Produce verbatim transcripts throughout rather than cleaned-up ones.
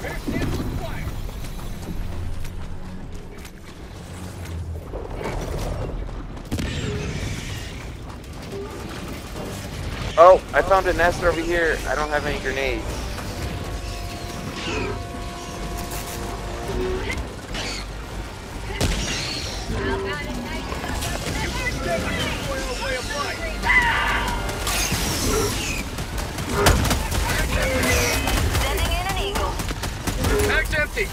Oh, I found a nest over here. I don't have any grenades. Sending in an eagle. Mag's empty.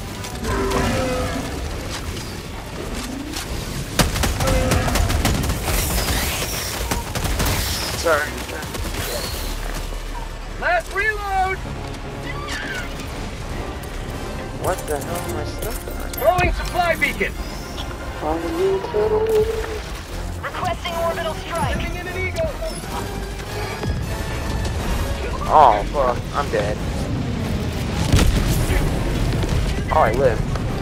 Sorry. Last reload. What the hell am I stuck on? Throwing supply beacon. On the new turtle. Requesting orbital strike. Sending in an eagle. Oh, fuck. I'm dead. Oh, I live.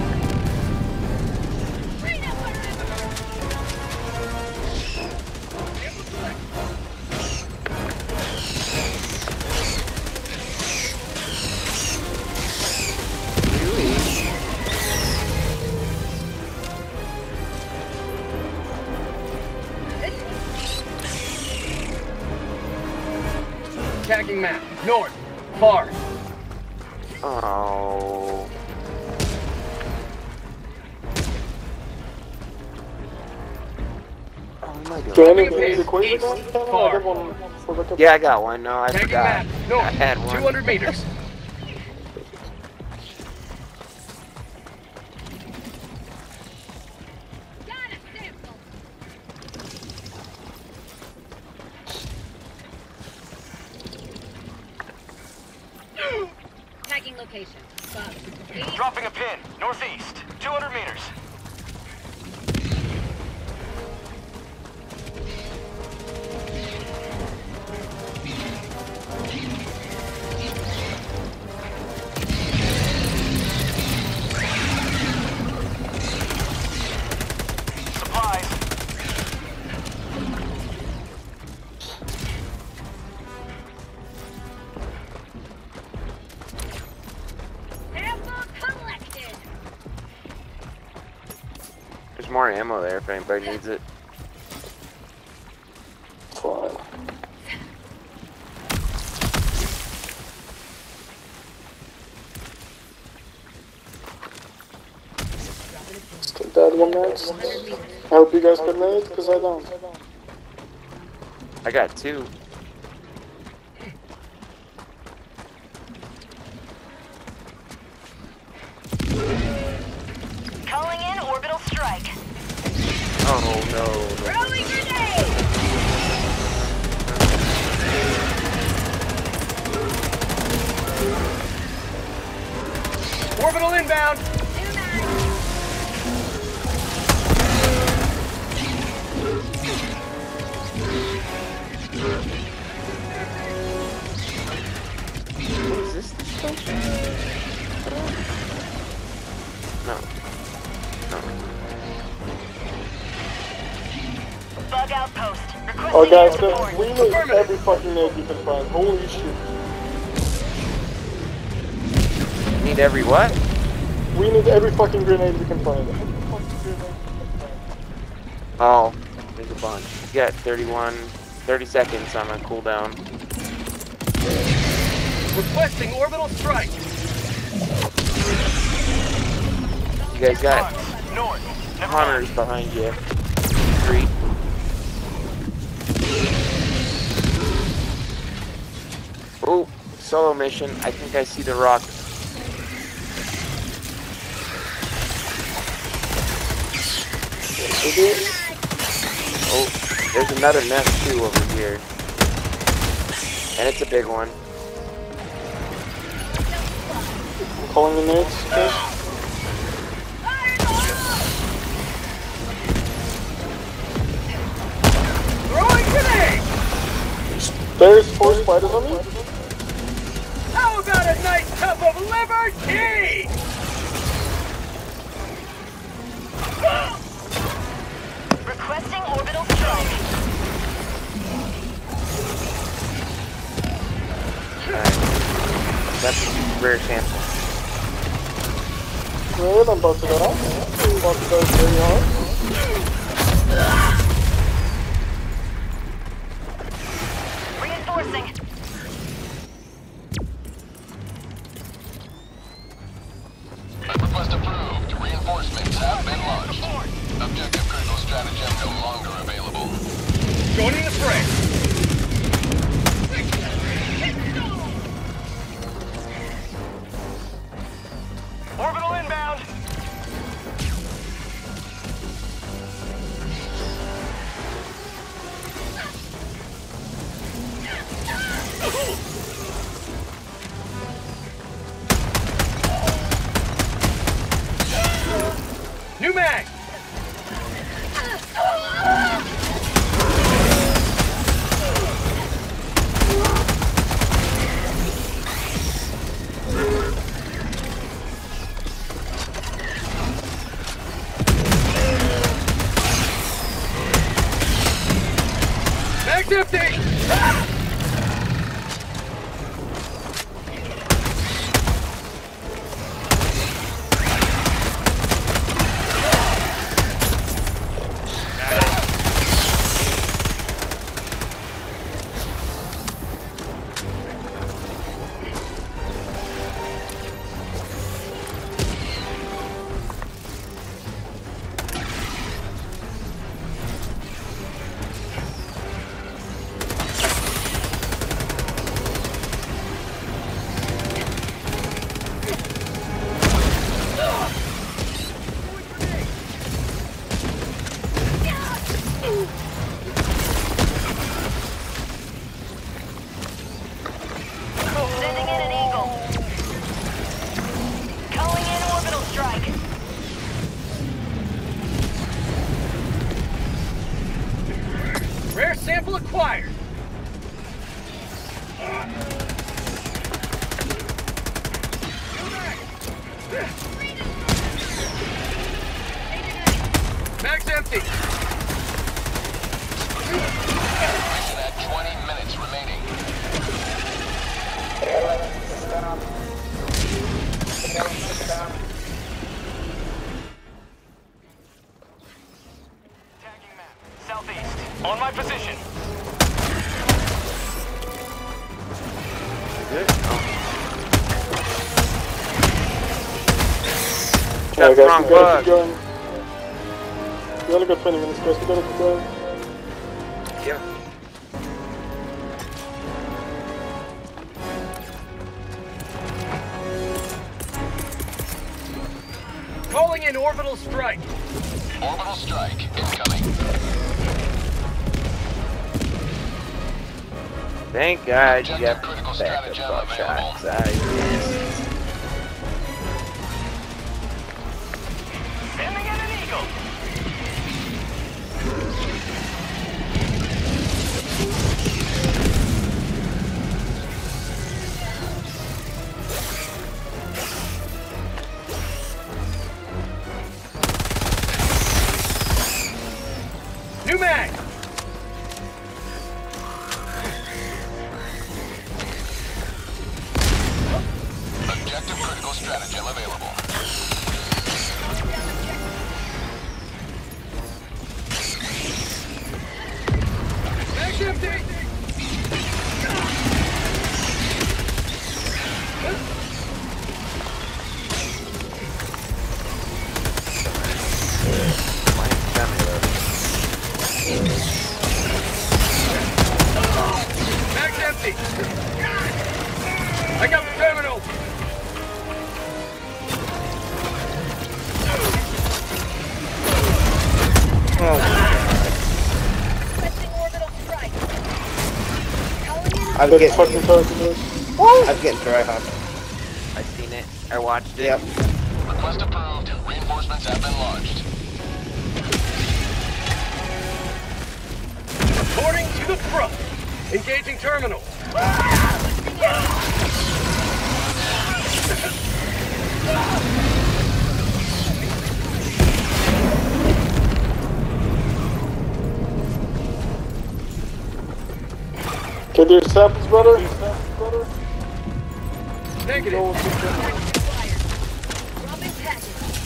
Attacking map. North. Far. Oh. Oh my god. Can East, you equate east, with that? far. I got one for backup. Yeah, I got one. No, I Attacking forgot. map. North. I had one. two hundred meters. Tagging location. Bob. Dropping a pin. Northeast. two hundred meters. Supplies. Ammo collected. There's more ammo there if anybody needs it. Fine. Take that one next. I hope you guys can lay it, because I don't. I got two. Calling in orbital strike. Oh no. Throwing grenade. Orbital inbound. What is this? No. No. Bug outpost. Requesting Oh guys, support. we need every fucking egg you can find. Holy shit. Need every what? We need every fucking grenade we can find. Oh, there's a bunch. You got thirty-one, thirty seconds on my cooldown. Requesting orbital strike. You guys got North. Never mind. hunters behind you. Three. Oh, solo mission. I think I see the rock. Is it? Oh, there's another nest too over here. And it's a big one. I'm calling the nades, okay? Throwing grenade. There's four spiders on me. How about a nice cup of liberty? Requesting orbital strike. Alright. That's a rare sample. Well, I'm about to go out. I'm about to go very hard. Reinforcing. Request approved. Reinforcements have been launched. Objective critical stratagem no longer available. Joining the fray. Orbital inbound. New mag. Mag's empty. Sending in an Eagle. Calling in orbital strike. Rare sample acquired. Mag's empty. Mission at twenty minutes remaining. Tagging map. Southeast. On my position. Good. Oh. Alright That's guys, wrong we gotta bug. keep going. We gotta go twenty minutes guys, we gotta keep going. Yeah. Calling in orbital strike. Orbital strike incoming. Thank God you Objective got critical backup stratagem buckshots. available. I guess. Sending in an Eagle. New mag. Objective critical stratagem available. Mag's empty. Mine's semi-loaded. Mag's empty. I got the terminal. Requesting orbital strike. Calling in I'm That getting, fucking person. I'm getting dry hop. I seen it. I watched it. Yep. Request approved. Reinforcements have been launched. Reporting to the front. Engaging terminal. Can you samples, brother? Negative. Dropping package.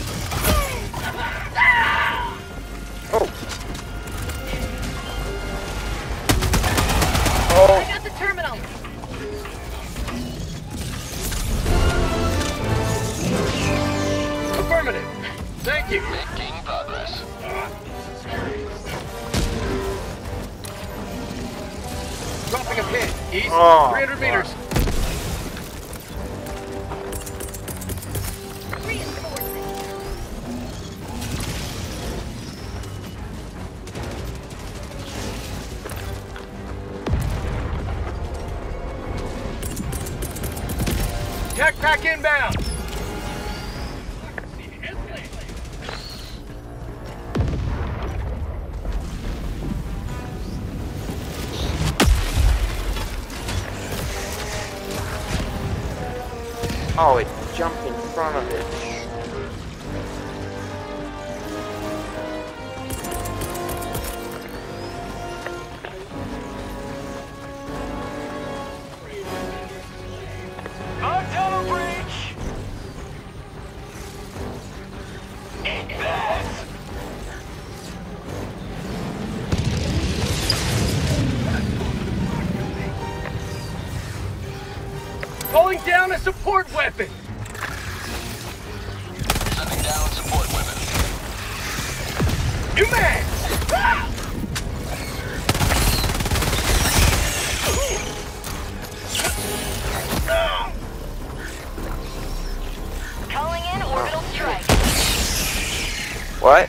Oh, three hundred meters. Tech pack inbound. Oh, it jumped in front of it. Bug tunnel breach! Eat this! Calling down a support weapon. Sending down support weapon. New man. Ah! Calling in orbital strike. What?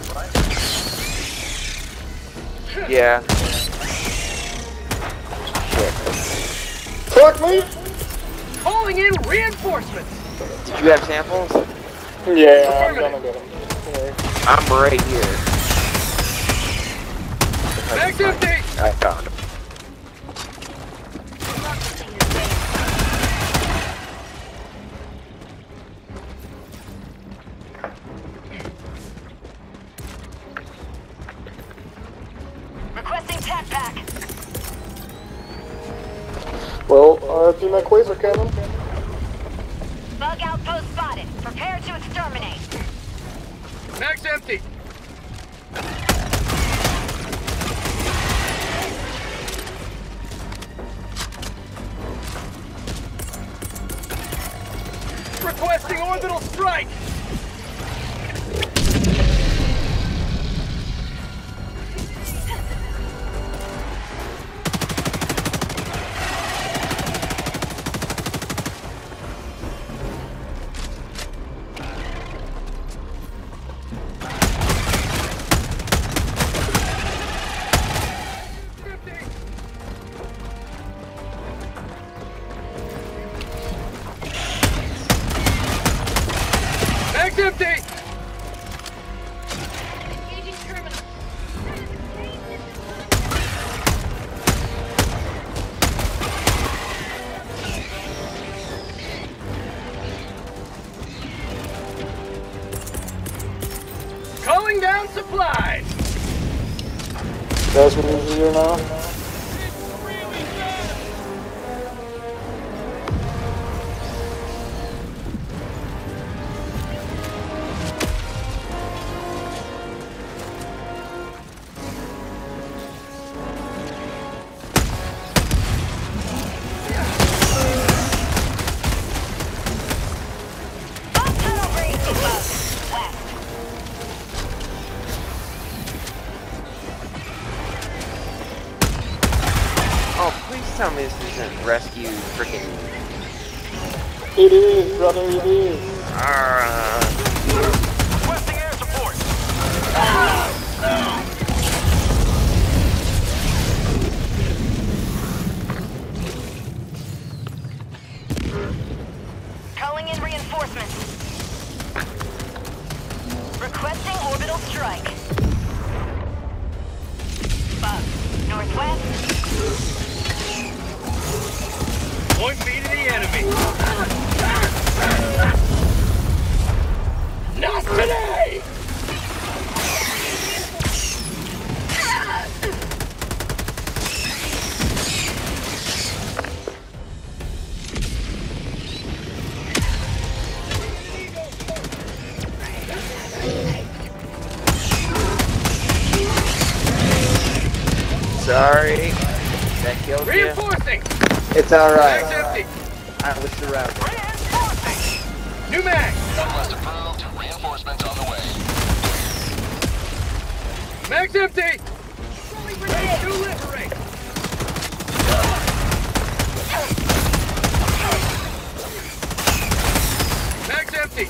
Yeah. Shit. Fuck me! Calling in reinforcements. Did you have samples? Yeah, I'm gonna get him. Don't worry. I'm right here. Mag's empty. I found him. Requesting tac pack. Well, uh, do my quasar cannon. Bug outpost spotted. Prepare to exterminate. Mag's empty. Requesting orbital strike. Mag's empty. Engaging terminal. Calling down supplies. Guys, what is it here now? Bug tunnel breach. West. Oh, please tell me this isn't rescue freaking. It is, brother, it is. Uh, Requesting air support. Calling in reinforcements. Requesting orbital strike. Bug. Northwest. Point me to the enemy. Not today. sorry. That killed you. Reinforcing. It's alright. Mag's empty. I was surrounded. Reinforcing! New mag. Northwest approved. Reinforcements on the way. Mag's empty. Ready to liberate. empty.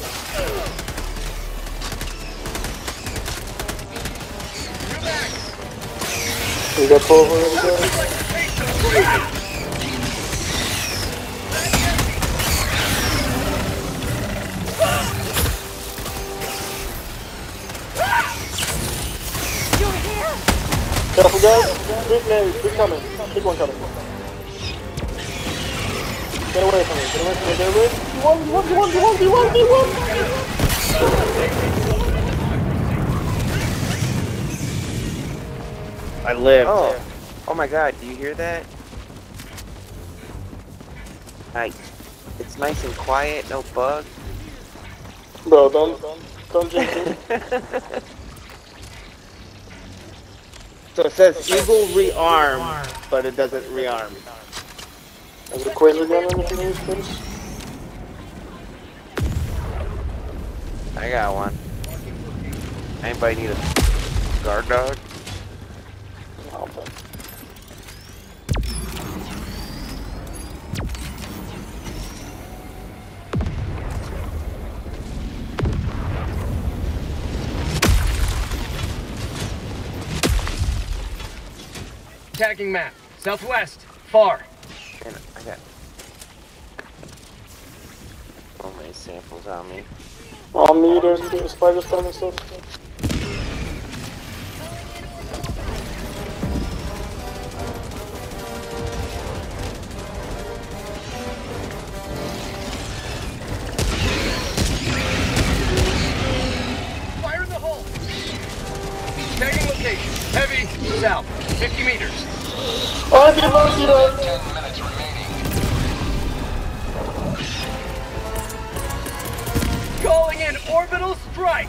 Two back. We got twelve already, guys. Like the taste of freedom. Careful, guys. Big nade. Big coming. Big one coming. Get away from me. Get away from me. Get away. B one, B one, B one, B one, B one, B one. I lived. Oh, oh my God! Do you hear that? Like, it's nice and quiet, no bugs. Bro, don't, don't jinx it. So it says Eagle rearm, but it doesn't rearm. Is it Quasar gun on the finish, please? I got one. Anybody need a guard dog? Oh, but Tagging map. Southwest. Far. And I got so many samples on me. on me, there's the spider spawn and stuff. Fire in the hole. Tagging location. Heavy. South. fifty meters. Oh, I didn't want to see that. Ten minutes remaining. Calling in orbital strike.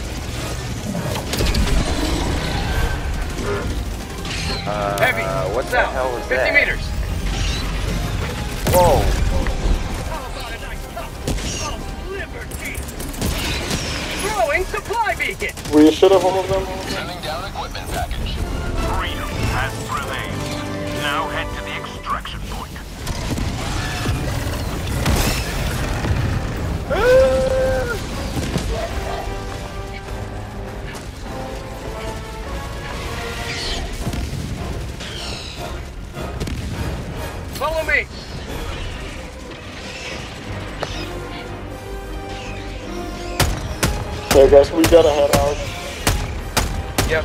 Uh, Heavy. what the South. hell was fifty that? meters. Whoa! How about a nice cup of liberty? Throwing supply beacon. We should have all of them. Sending down equipment package. Freedom has prevailed. Now head to the extraction point. Follow me. Okay, guys, we gotta head out. Yep.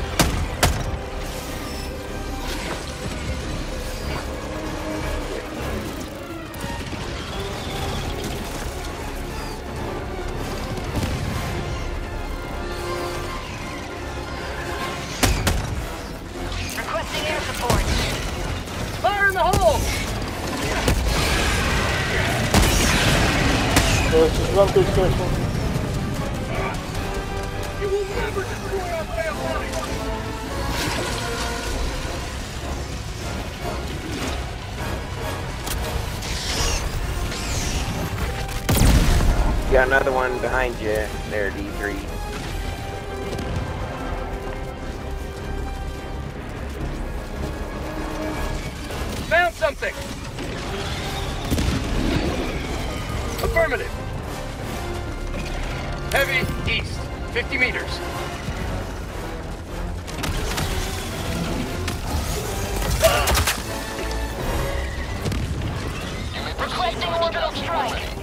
Requesting air support. Fire in the hole. Let's just run through extraction. You will never destroy our way of life. You got another one behind you there, D three. Found something. Affirmative. Heavy east. fifty meters. You may proceed Requesting to orbital extraction strike. already.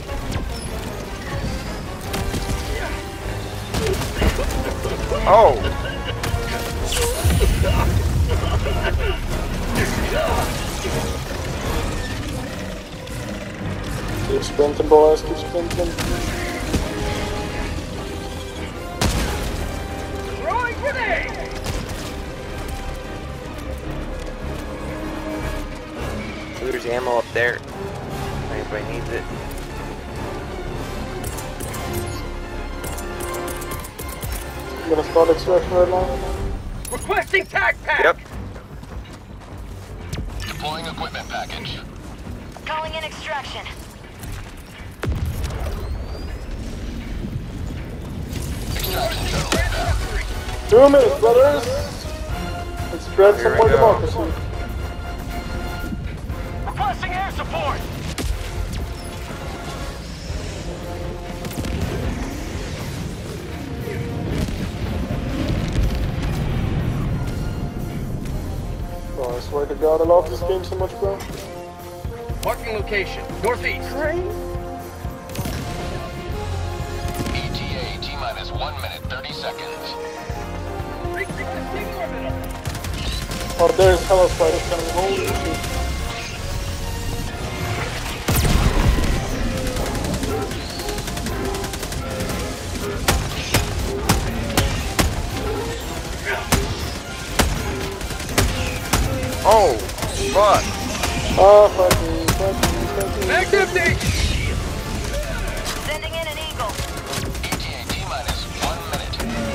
Oh! Keep sprinting, boys, keep sprinting. Throwing grenade. There's ammo up there. If anybody needs it. I'm gonna start extraction right now. Requesting tag pack. Yep. Deploying equipment package. Calling in extraction. Extraction shuttle inbound. Two minutes, brothers! Let's spread Here some we more go. democracy. Requesting air support. swear to God, I love this game so much, bro. Marking location. Northeast. E T A T-minus one minute, thirty seconds. Requesting orbital. Oh, there's hella spiders coming. Holy shit. Oh, fuck. Oh, fuck me, fuck me, fuck me. Back empty. Sending in an eagle. E T A T-minus one minute.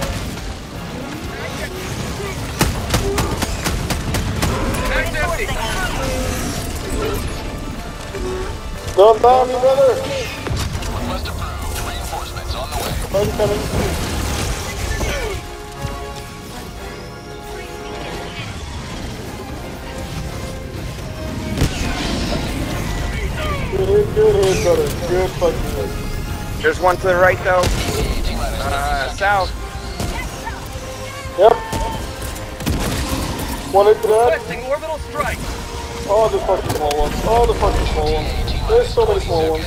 Back empty. Don't die me, brother. Request approved. Reinforcements on the way. Spider coming. Good hit, good hit, brother. Good fucking hit. There's one to the right, though. Uh, south. Yep. One hit to that. Requesting orbital strike. Oh, the fucking small ones. Oh, the fucking small ones. There's so many small ones.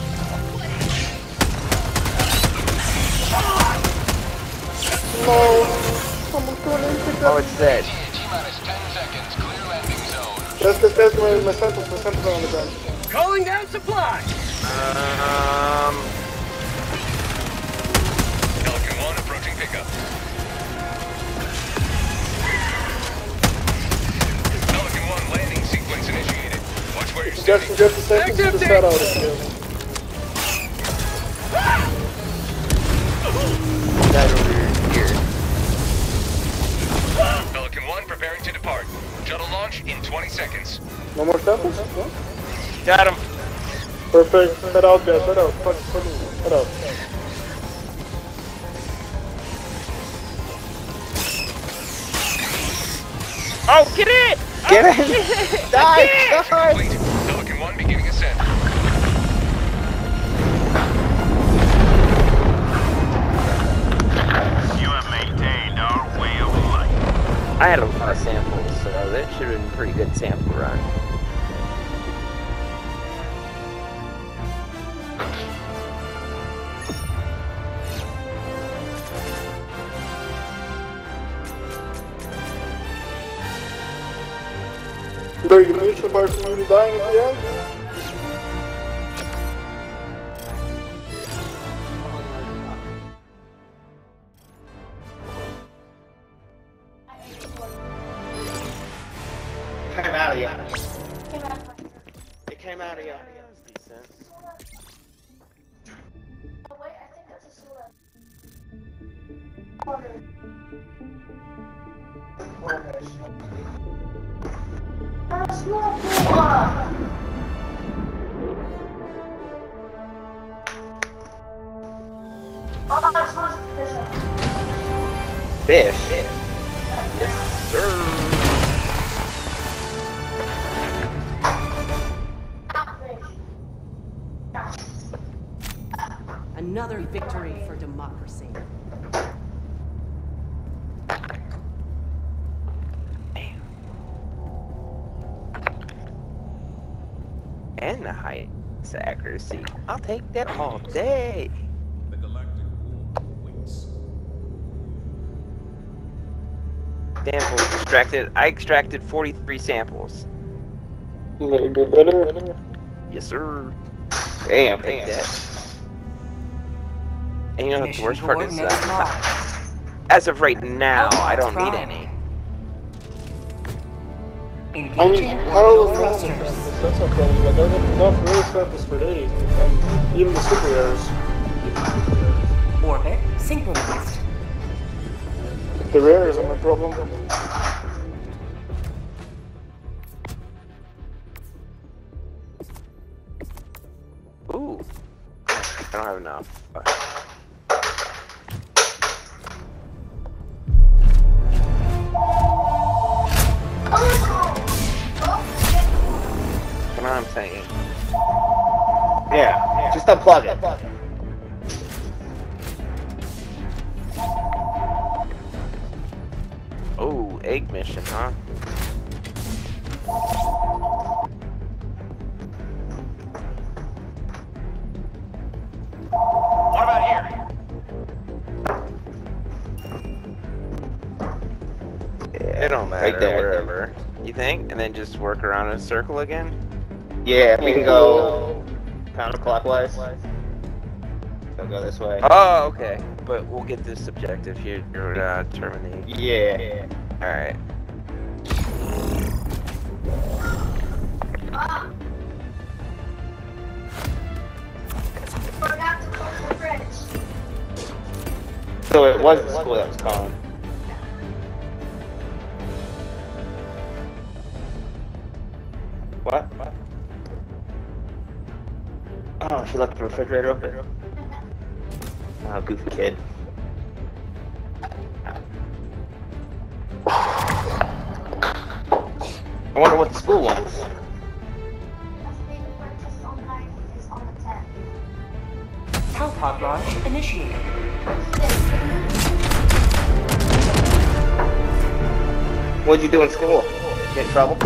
No. Someone's going in. Pick Oh, up. it's dead. T-minus ten seconds. Clear landing zone. That's, that's, that's my, my samples. My samples are on the ground. Calling down supply. Um, Pelican one approaching pickup. Pelican one landing sequence initiated. Watch where you're Just, standing. just a second to Active start out of here. that over here. Pelican one preparing to depart. Shuttle launch in twenty seconds. No more samples? No? Got him. Perfect. Head out, guys. Head out. Fuck, fuck me. Head out. Oh, get it! Get oh, it! Shit. Die! I Die! Complete. Pelican one beginning ascent. You have maintained our way of life. I had a lot of samples, so that should have been a pretty good sample run. Are you gonna use the bar for me dying at the end? Came out of you. It came out of you. Fish. Yes, sir. Another victory for democracy. And the highest accuracy. I'll take that all day. The galactic war waits. Samples extracted. I extracted forty-three samples. Maybe better. Yes, sir. Damn, take that. And you know what the worst part is? Uh, as of right now, I don't need any. I mean, how is that? That's not problem. Like, I have enough rare samples for days. And even the super rares. Orbit synchronized. The rares are my problem. Ooh. I don't have enough. Uh, Come on, I'm saying. Yeah, just unplug it. Oh, egg mission, huh? don't matter, Right there. wherever. You think? And then just work around in a circle again? Yeah, we can go counterclockwise. So go this way. Oh, okay. But we'll get this objective here. You're uh, terminate. Yeah. Alright. So it was the school that was calling. What? What? Oh, she left the refrigerator open. Oh, goofy kid. I wonder what the school wants. Health pod launch initiated. What'd you do in school? Get in trouble?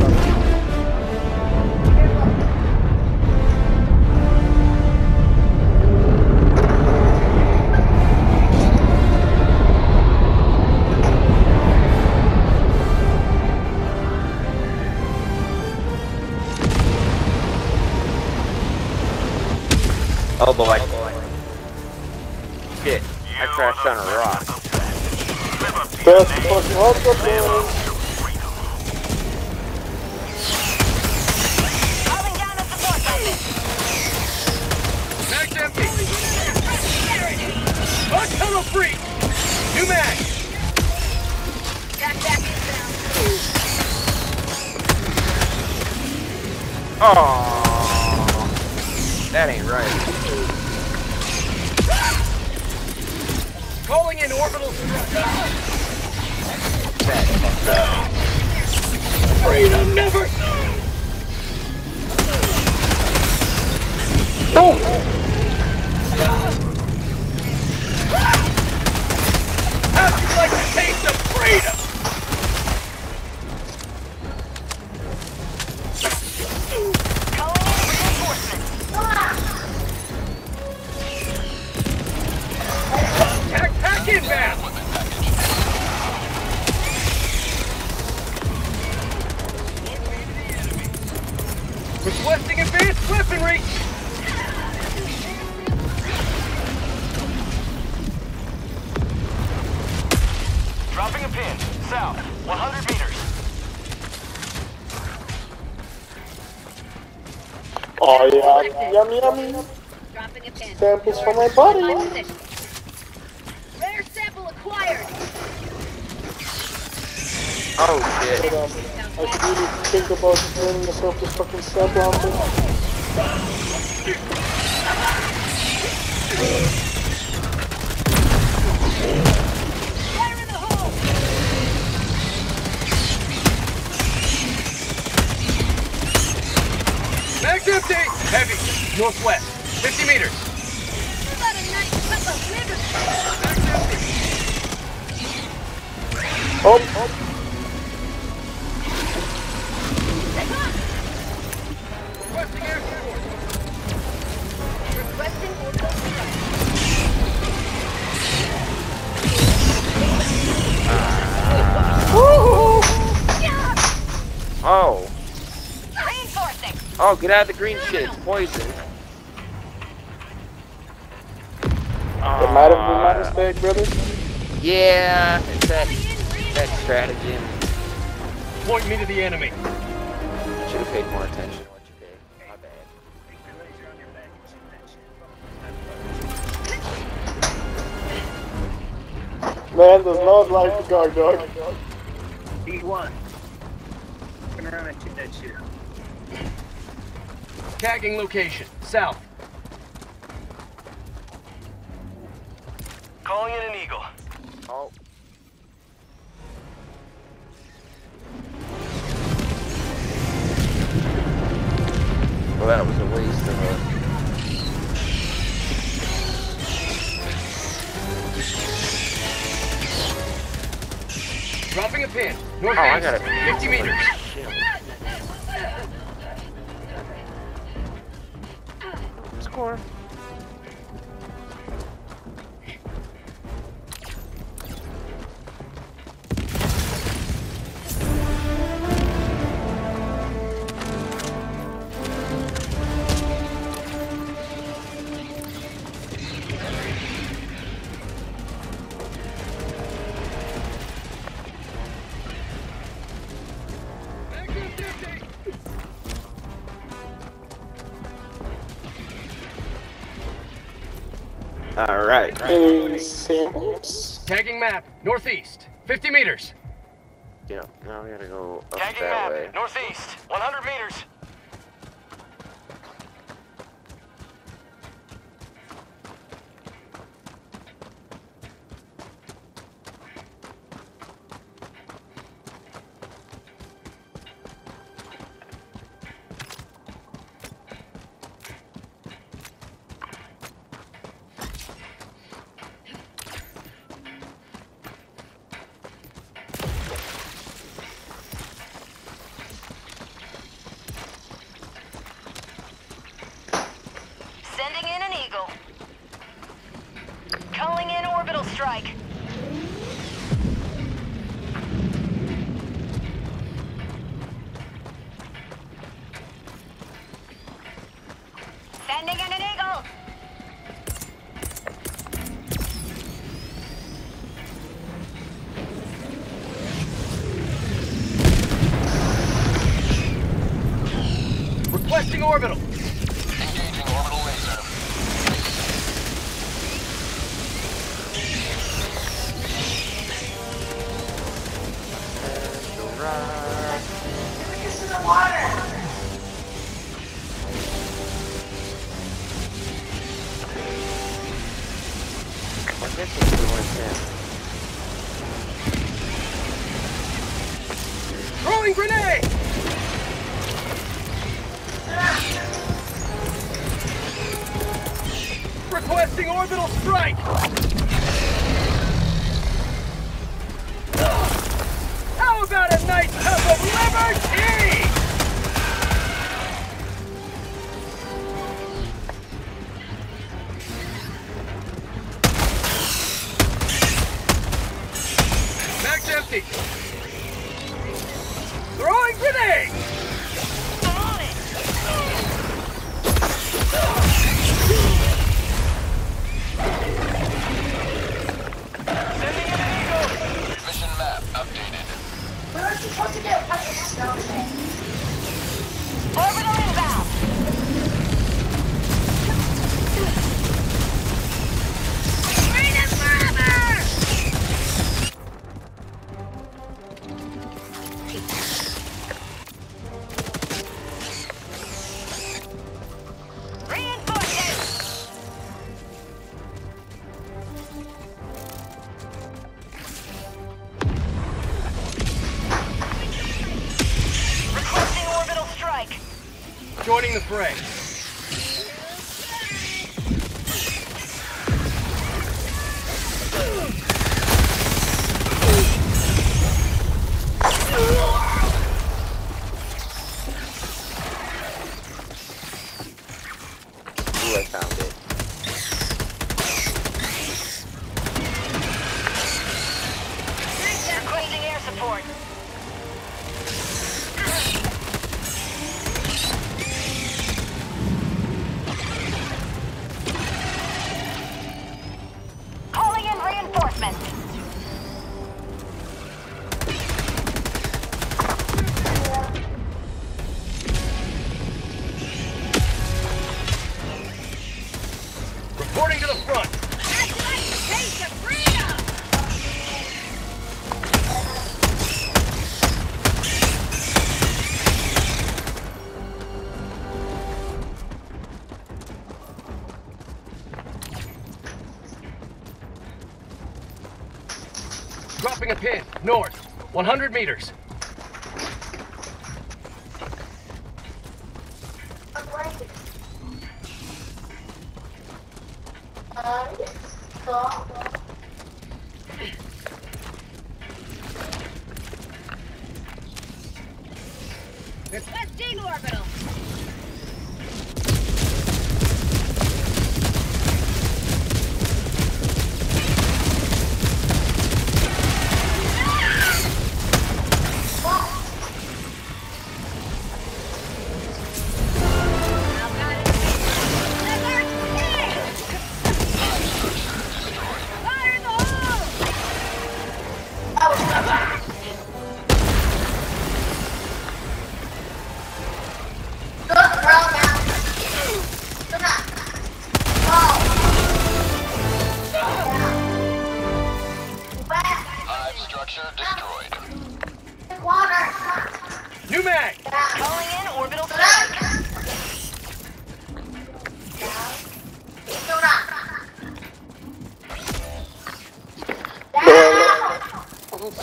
Oh boy. Shit. I crashed on a rock. Best fucking hustle, man. Calling down a support weapon. Mag's empty. Hot tunnel free. New mag. Back back inbound. Oh, that ain't right. Calling in orbital strike. That fucked up. Freedom never. Boom! How'd you like to taste of freedom? Calling in reinforcements. Tac tac inbound. Requesting advanced weaponry. Dropping a pin. South. one hundred meters. Oh yeah, yummy yummy. Dropping a pin. Samples for my body. My position. Rare sample acquired. Oh shit. But, um, I should really think about running myself this fucking sample out there. Fire in the hole. Mag's empty. Heavy. Northwest. fifty meters. What a nice cup of liver. Mag's empty. Oh, oh. Requesting air support. Requesting orbital strike. Oh. Reinforcing. Oh, get out of the green shit. It's poison. It might have been my mistake, brother. Yeah, it's that, that stratagem. Point me to the enemy. Should have paid more attention to what you did. My bad. Man does not like the guard dog. D one. Turn around and shoot that shit. Tagging location. South. Calling in an Eagle. Oh. Well, that was a waste of a... Dropping a pin. Oh, I Northeast. got it. fifty meters. Score. Alright. Any samples? Tagging map, northeast, fifty meters. Yeah, now we gotta go up Tagging that map, way. northeast, one hundred meters. Sending in an Eagle. Calling in orbital strike. Sending in an Eagle. Requesting orbital. Engaging orbital laser. I guess it's the one ten. Throwing grenade! Requesting orbital strike! How about a nice cup of liberty? Mag's empty. Throwing grenade! On it! Sending in an Eagle. Mission map updated. Orbital inbound. Freedom forever! Reinforcements! Requesting orbital strike. Joining the fray. Ooh, I found it. Requesting air support. Calling in reinforcements. Reporting to the front. That's like the taste of freedom! Dropping a pin. North. one hundred meters. Requesting orbital! Fire in the hole!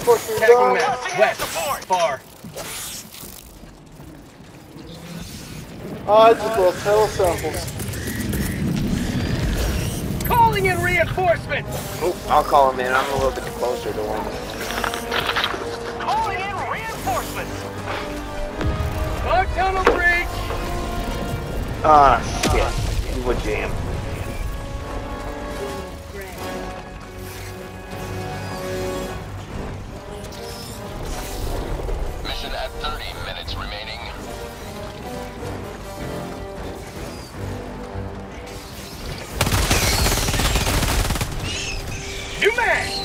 fucking Tagging god. map. West. Far. I just lost hell samples. Calling in reinforcements. Oh, I'll call him in. I'm a little bit closer to him. Calling in reinforcements. Bug tunnel breach. Ah, shit. You would jam. Mission at thirty minutes remaining. New man.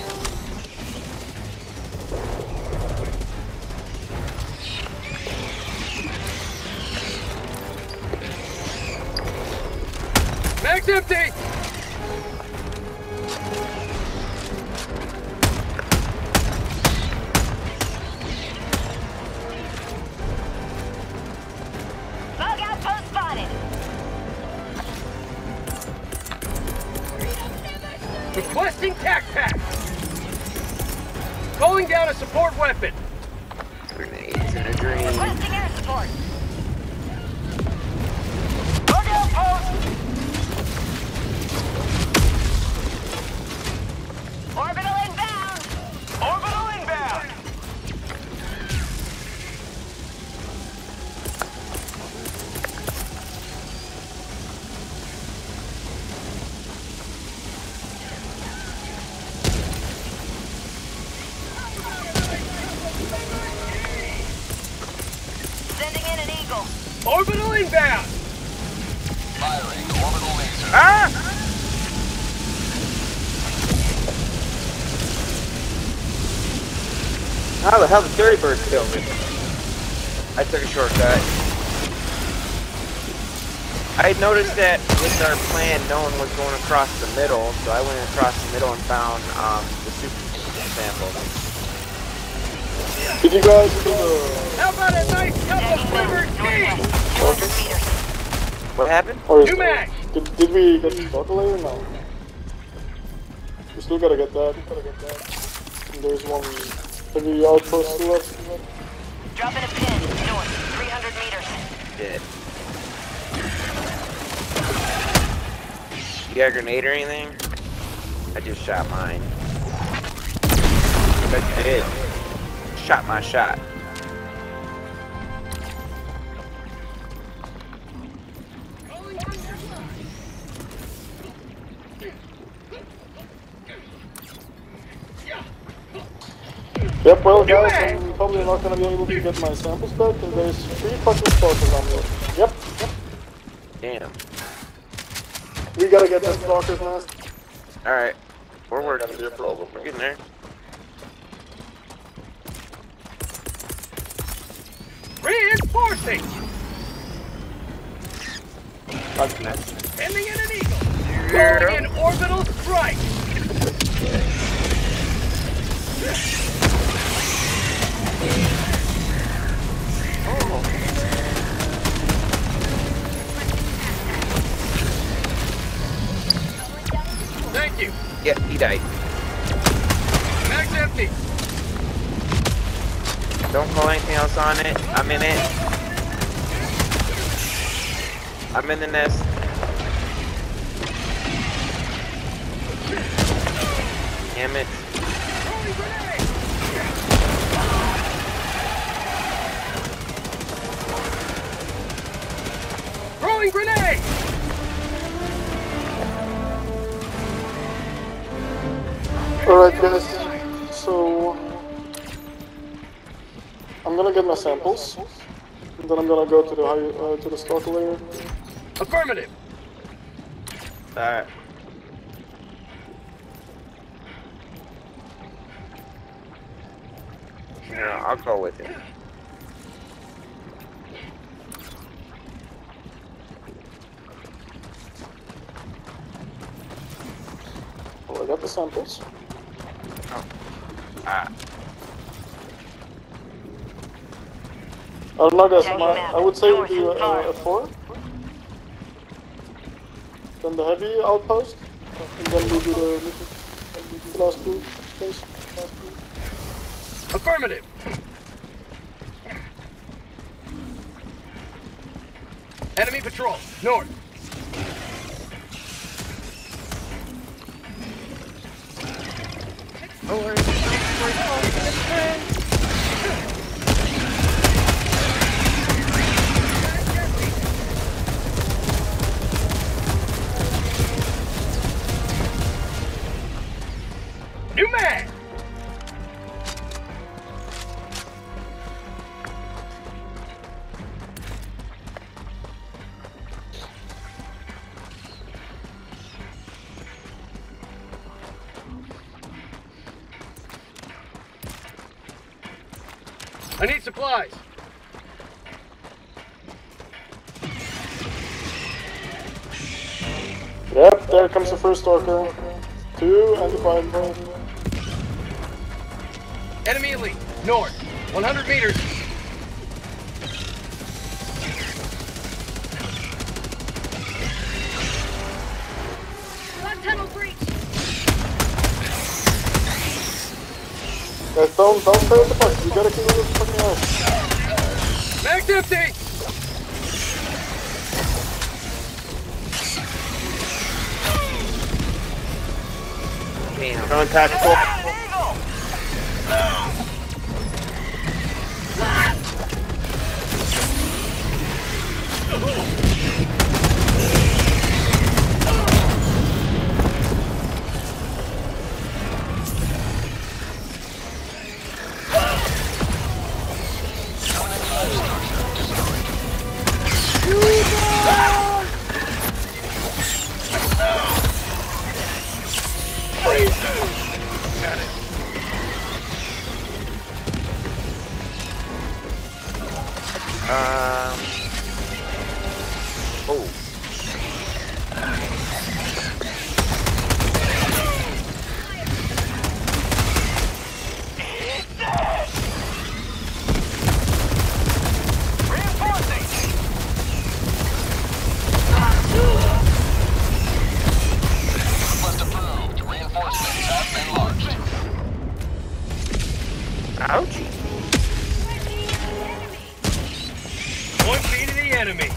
Mag's empty. Bug outpost spotted. Requesting tac pack. Calling down a support weapon. Grenades in a dream. Requesting air support. Bug outpost. Orbital inbound. Orbital inbound. Sending in an eagle. Orbital inbound. Firing orbital laser. Ah! How the hell did Dirty Bird kill me? I took a shortcut. I had noticed that with our plan, no one was going across the middle, so I went across the middle and found um, the super sample. Did you guys do the... How about a nice cup of liver tea? two hundred meters. What happened? Or is, New mag. did, did we get the stalker layer? No. We still gotta get that. Gotta get that. And there's one heavy outpost left. Dropping a pin. North. three hundred meters. Dead. You got a grenade or anything? I just shot mine. I did. Shot my shot. Yep, well guys, I'm probably not gonna be able to get my samples back, and there's three fucking stalkers on me. Yep, yep. Damn. We gotta get that stalker's nest. Alright. We're working. We're getting there. Reinforcing. That's next. Sending in an eagle. Calling in orbital strike. Thank you. Yeah, he died. Mag's empty. Don't call anything else on it. I'm in it. I'm in the nest. Damn it. Throwing grenade. Alright guys, so I'm gonna get my samples, and then I'm gonna go to the high, uh, to the stalker layer. Affirmative. Alright. Yeah, I'll go with it. Oh, I got the samples. Oh. Ah. I don't know guys, my, I would say it would be a, a, a four. Then the heavy outpost, and then we do the, the last two things. Last two. Affirmative. Enemy patrol, north. Oh, we're, we're close to this friend. New man! I need supplies. Yep, there comes the first orca. Two and the final. Enemy elite, north, one hundred meters. One tunnel breach. Guys, don't, don't stay in the box. You gotta keep this fucking ass. Mag's empty! Damn. Throwing tactical. Got it. Um. Oh. Request approved. Reinforcements have been launched. Ouchie. One feet of the enemy.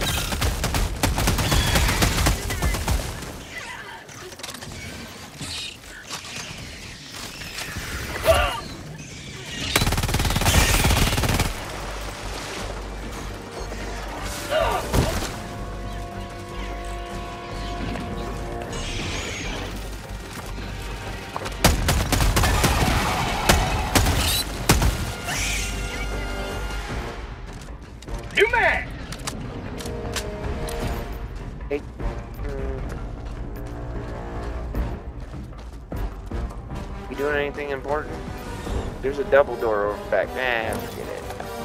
New man! Hey. Mm. You doing anything important? There's a double door over back. Nah, forget it.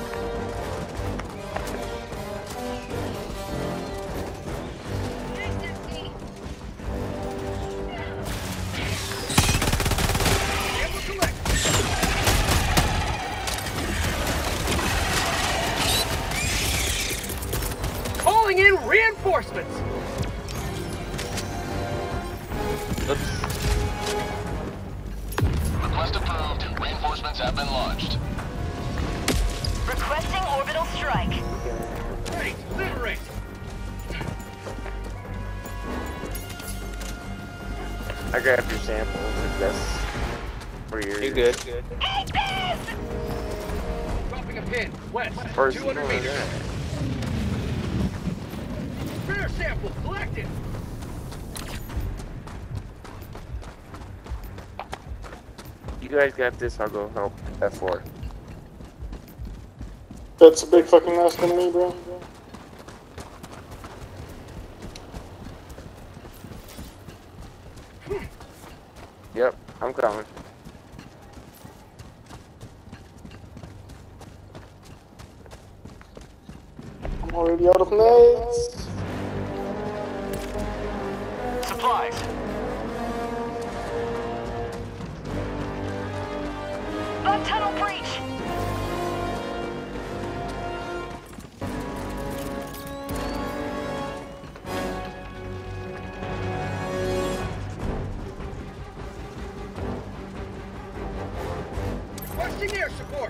Calling in reinforcements! Oops. Request approved. Reinforcements have been launched. Requesting orbital strike. Ready, liberate! I grabbed your samples if that's for your. You good? Dropping a pin, west, First two hundred meters. Rare sample collected! You guys got this. I'll go help F four. That's a big fucking nest on me, bro. Yep, I'm coming. I'm already out of nades. Supplies. Bug tunnel breach. Requesting air support!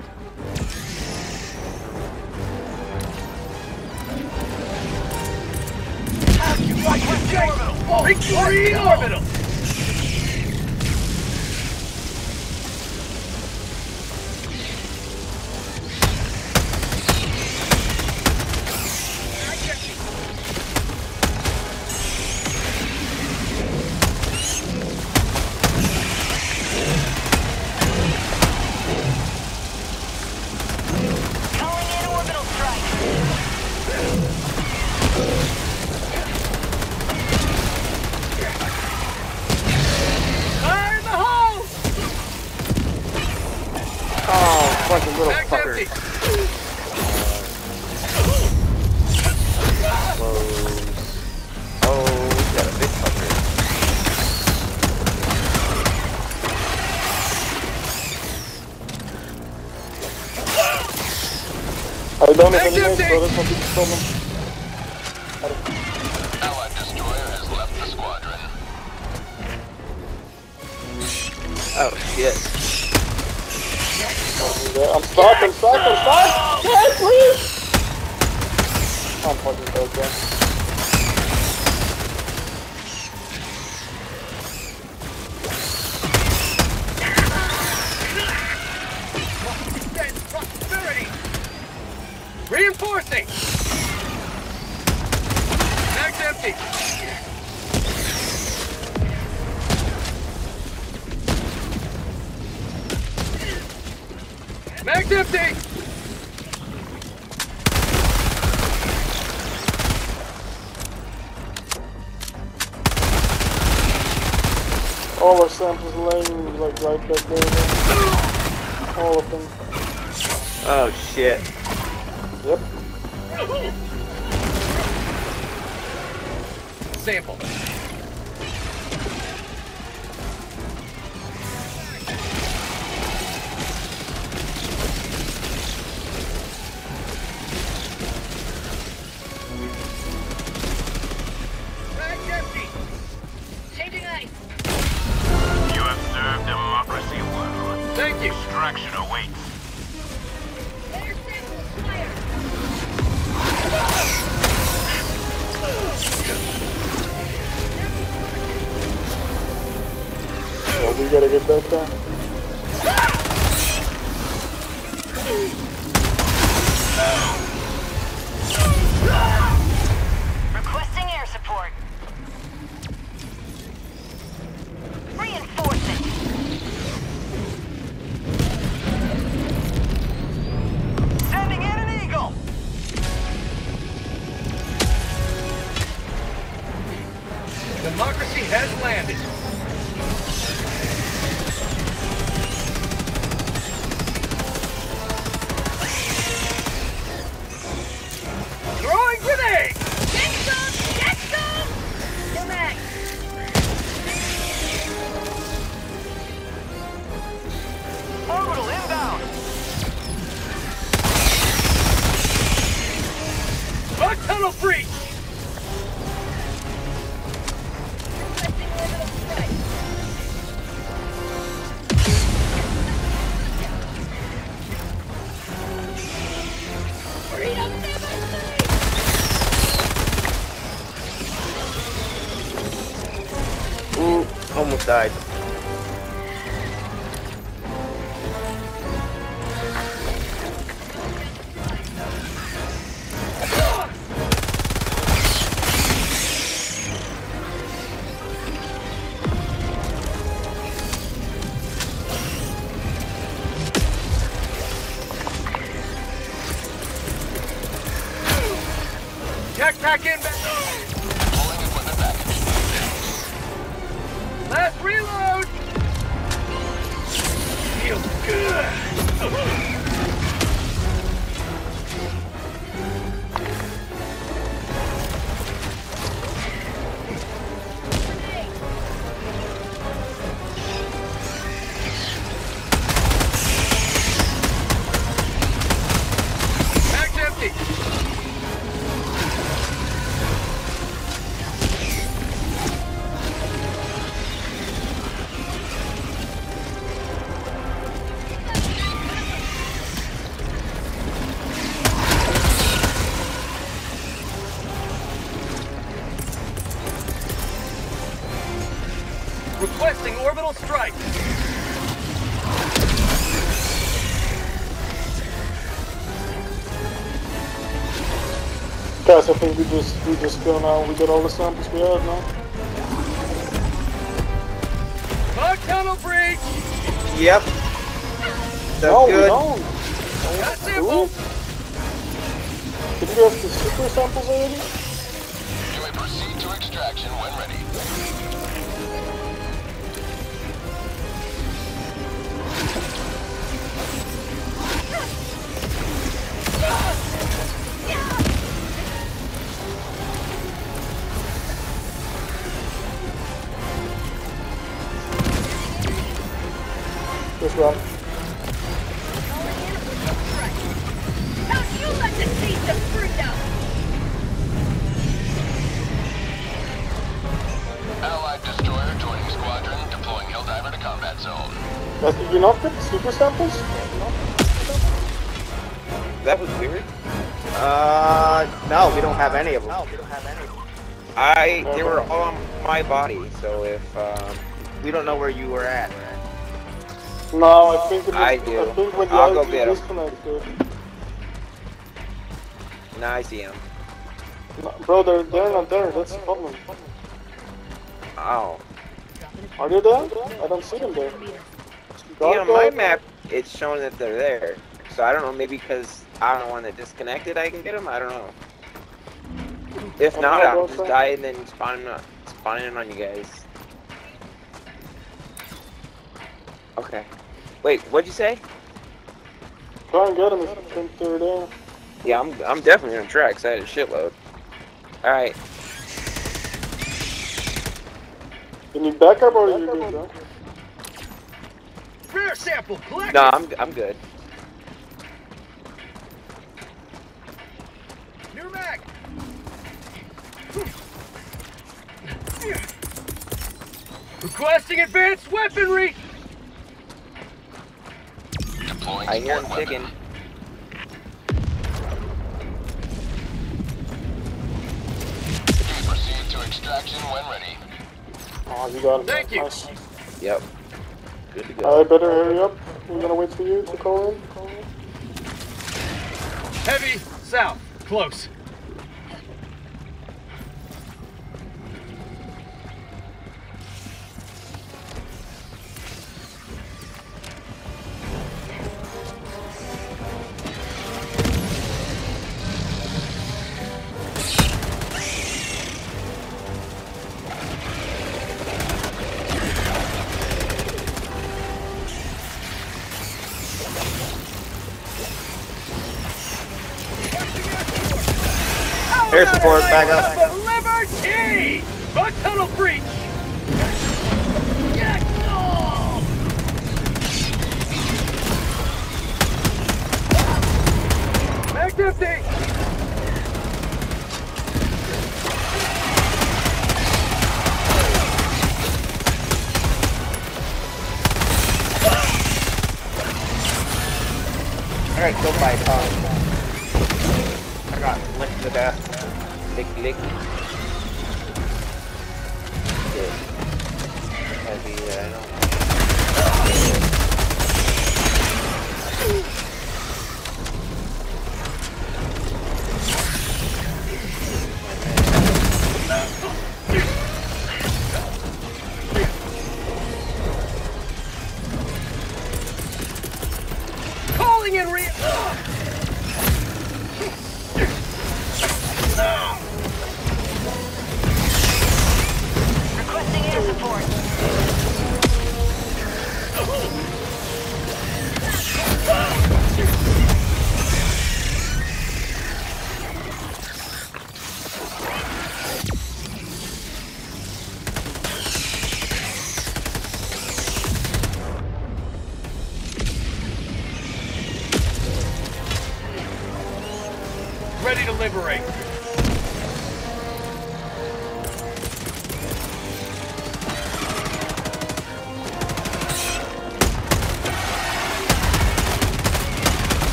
Three orbital. Calling in orbital strike. Fire in the hole. Oh, fucking little Mag's fucker. empty. Close. Oh, we got a big fucker. I don't have Mag's any mates, empty. so that's not the problem. Allied destroyer has left the squadron. Oh, shit. I'm stuck, I'm stuck, I'm stuck! Yeah, please! I'm fucking dead, bro. Prosperity. Reinforcing. Mag's empty. Mag's empty. All our samples laying like right back there. All of them. Oh, shit. Yep. Sample. Mag's empty. Changing ice. You have served democracy well. Thank you. Extraction awaits. Layer sample acquired. Well, we gotta get back there. Requesting air support. Reinforcing. Sending in an eagle. Democracy has landed. Throwing grenade! Get some! Get some! Go back. Orbital inbound. Bug tunnel breach! Requesting orbital strike. Freedom demonstrate! Ooh, almost died. Jetpack inbound! Pulling equipment package. Last reload! Feels good! Mag's empty! Requesting orbital strike. Guys, I think we just we just go now. We got all the samples we have now. Bug tunnel breach. Yep. So No, we good. don't. Got samples. Did you have the super samples already? You may proceed to extraction when ready. Just run. Don't you let the seeds of freedom! Allied destroyer joining squadron, deploying Helldiver to combat zone. Guys, did you not get the super samples? That was weird. Uh, no, we don't have any of them. No, we don't have any of them. I they were all on my body, so if um, We don't know where you were at. No, I think it was, I do. I think when the I'll go I D get 'em. disconnected. now I see him. No, bro, they're, they're not there. That's the problem. Oh, Are they there? I don't see them there. see God, on my God. map, it's showing that they're there. So I don't know, maybe because I don't want to disconnected, I can get them. I don't know. If not, Okay, I'll go just for it. die and then spawn in, spawn in on you guys. Okay. Wait, what'd you say? Try and get them if you think they're there. Yeah, I'm I'm definitely gonna try 'cause I had a shitload. All right. You need backup or are you good, bro? Rare sample collected. No, I'm I'm good. New mag. Requesting advanced weaponry. Deploying I hear him support digging. weapon. Proceed to extraction when ready. Oh, you got him. Thank you. Nice. Yep. Good to go. I better hurry up. We're gonna wait for you to call in. Heavy south. Close. Air support, back up. Liberty! Bug tunnel breach! Get off! Mag empty! I got killed by a car. I got licked to death. Lick, lick. Shit. Heavy, I know. Calling in re- Requesting air support. ready to liberate.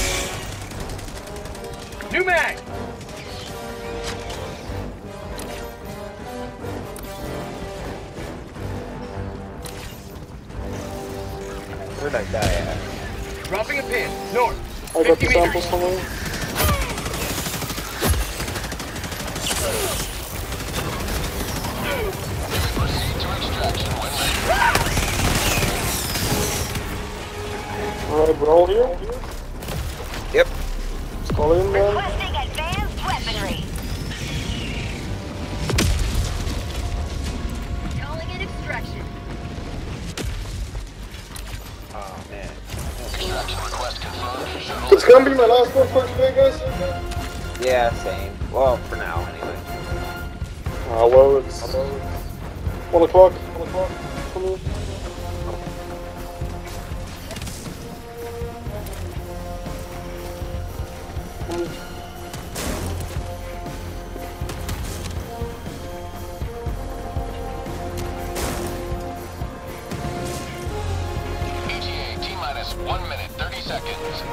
New mag! Where'd I die at? Dropping a pin. North. I got the fifty samples meters. somewhere. Proceed to extraction when ready. Alright, we're all here. Yep. Let's call in then. Requesting advanced weaponry. Calling in extraction. Oh man. Extraction request confirmed. Shuttle It's gonna be my last one for today, guys. Yeah, same. Well, for now anyway. Ah, well, it's one o'clock. One o'clock for me. E T A T minus one minute thirty seconds.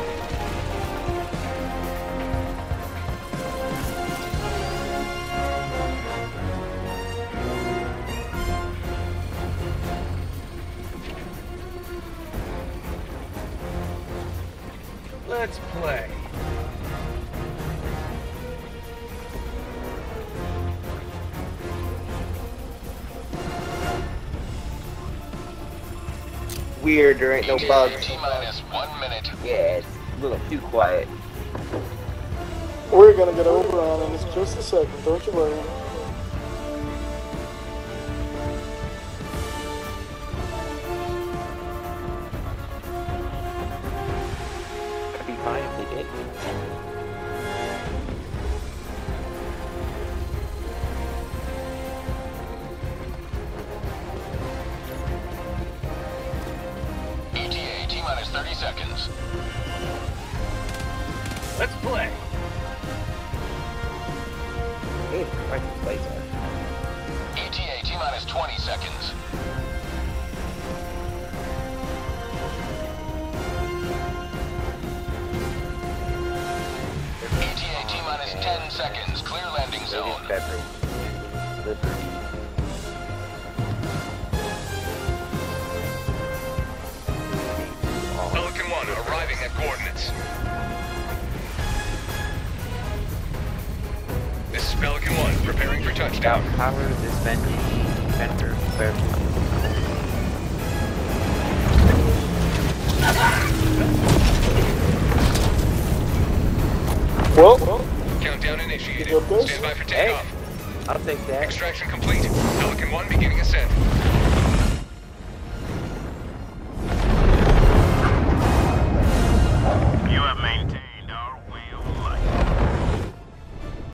Let's play. Weird, there ain't no E T A bugs. T minus one minute. Yeah, it's a little too quiet. We're gonna get over on in just a second, don't you worry. I'd be fine if they did. E T A T minus thirty seconds. Let's play. Hey, why these lights on? E T A T minus twenty seconds. E T A T minus ten seconds. Clear landing zone. Beverage. Liberty. Pelican one arriving at coordinates. This is Pelican one preparing for touchdown. Power this vending vendor. Well, Countdown initiated. You got this? Stand by for Hey, takeoff. I'll take that. Extraction complete. Pelican one beginning ascent.